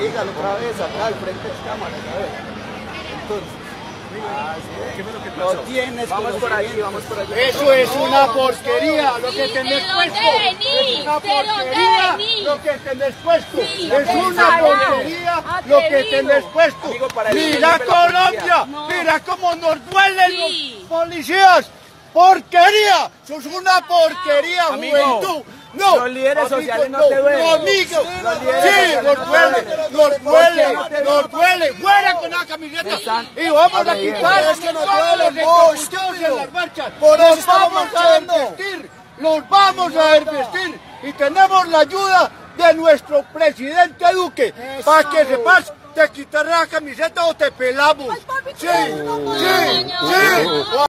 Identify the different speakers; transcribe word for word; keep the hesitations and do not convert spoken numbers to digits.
Speaker 1: dígalo otra vez acá al frente de cámara, a ver. Entonces, ah, sí.
Speaker 2: ¿Qué fue lo que pasó?
Speaker 1: No tienes
Speaker 3: Vamos por allí, vamos por allí.
Speaker 4: Eso es una porquería, lo que tenés
Speaker 5: ¿de
Speaker 4: puesto.
Speaker 5: dónde venís?
Speaker 4: Es una
Speaker 5: ¿De dónde
Speaker 4: porquería,
Speaker 5: venís?
Speaker 4: lo que tenés puesto.
Speaker 5: Sí,
Speaker 4: Es
Speaker 5: qué
Speaker 4: una
Speaker 5: salado.
Speaker 4: porquería,
Speaker 5: Ah,
Speaker 4: lo
Speaker 5: te
Speaker 4: que
Speaker 5: digo.
Speaker 4: tenés puesto.
Speaker 3: Amigo, para eso
Speaker 4: Mira
Speaker 3: sirve la
Speaker 4: Colombia,
Speaker 5: No.
Speaker 4: mira cómo nos duelen
Speaker 5: Sí.
Speaker 4: los policías. Porquería, sos una porquería,
Speaker 3: Amigo,
Speaker 4: juventud. No,
Speaker 3: los líderes
Speaker 4: amigo,
Speaker 3: sociales no te duelen.
Speaker 4: No, amigo,
Speaker 3: Los líderes
Speaker 4: sí,
Speaker 3: sociales
Speaker 4: nos
Speaker 3: no te
Speaker 4: duele,
Speaker 3: duelen.
Speaker 4: nos duele,
Speaker 3: ¿Por qué no te
Speaker 4: nos duele. Fuera con la camiseta
Speaker 3: Están
Speaker 4: y vamos a
Speaker 3: agrediendo.
Speaker 4: quitar
Speaker 1: Es que nos
Speaker 4: todos los
Speaker 1: duelen vos,
Speaker 4: encapuchados en las marchas.
Speaker 1: Por eso
Speaker 4: Los
Speaker 1: estamos
Speaker 4: vamos a
Speaker 1: marchando.
Speaker 4: desvestir, los vamos a desvestir y tenemos la ayuda de nuestro presidente Duque. Para que sepas, te quitaré la camiseta o te pelamos. Sí, sí, sí.